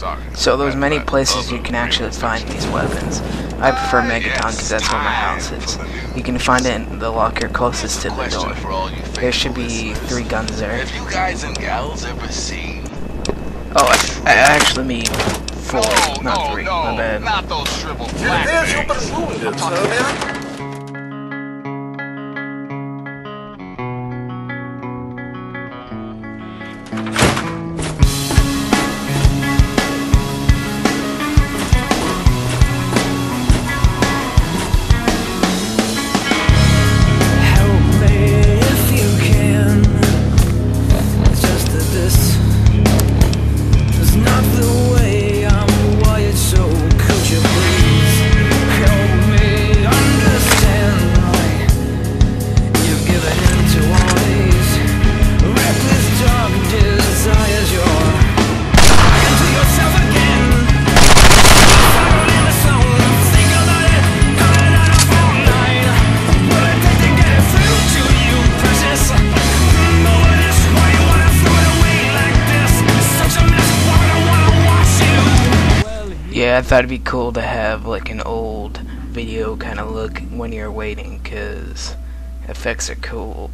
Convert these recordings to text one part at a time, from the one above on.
So there's many places you can actually find these weapons. I prefer Megaton because that's where my house is. You can find it in the locker closest to the door. There should be 3 guns there. Have you guys and gals ever seen? Oh, I actually mean 4, not 3. My bad. Not those shriveled black things. Yeah, I thought it'd be cool to have like an old video kind of look when you're waiting, cause effects are cool.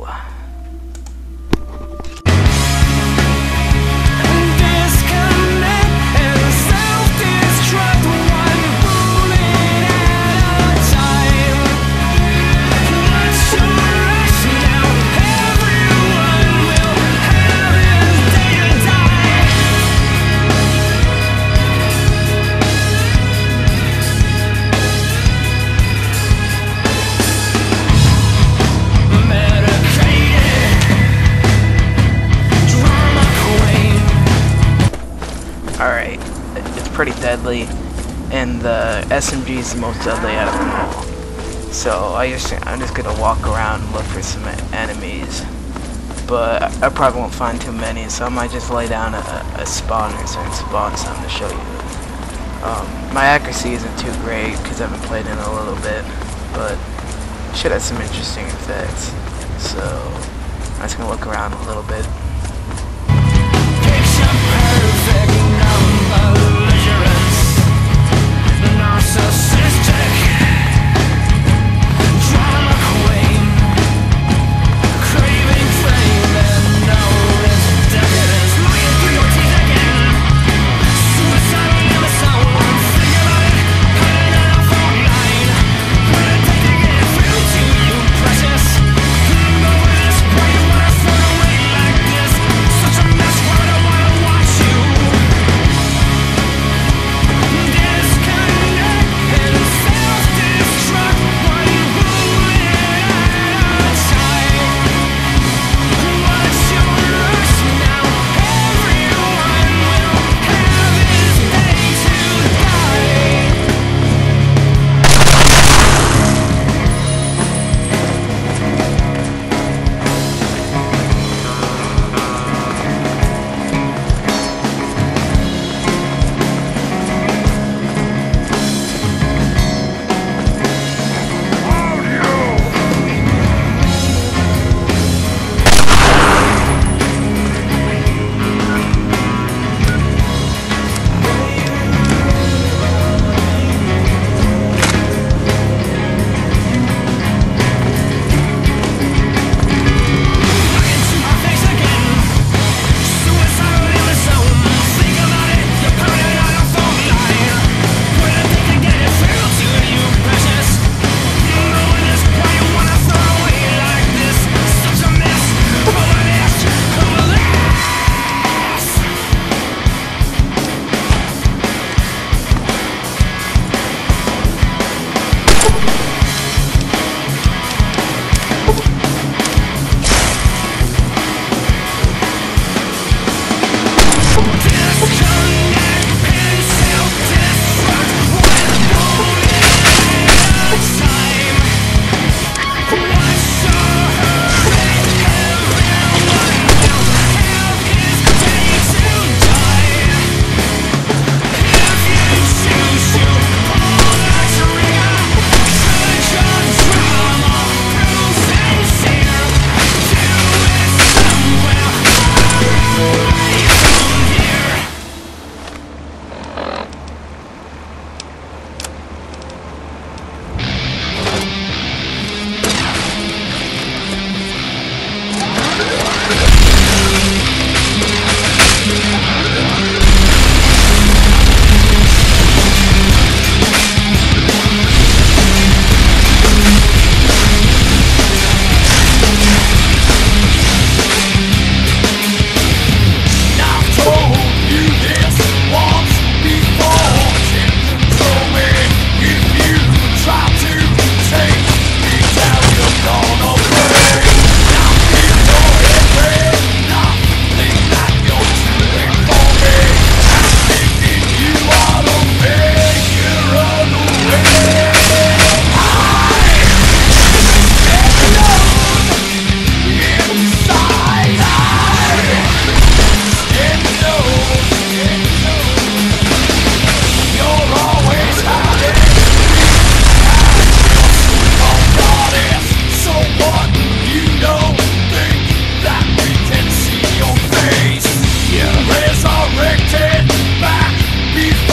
Alright, it's pretty deadly, and the SMG is the most deadly out of them all. So I'm just gonna walk around and look for some enemies, but I probably won't find too many, so I might just lay down a spawn or certain spawn some to show you. My accuracy isn't too great because I haven't played in a little bit, but it should have some interesting effects. So I'm just gonna look around a little bit. Precious, over this way, wanna throw away like this. resurrected back before.